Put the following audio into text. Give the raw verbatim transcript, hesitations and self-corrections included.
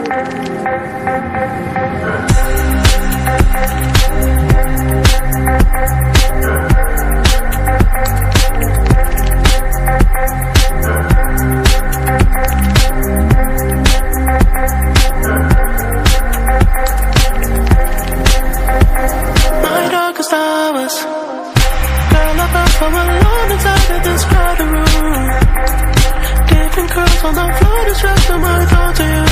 On the floor, distracted my thoughts of you.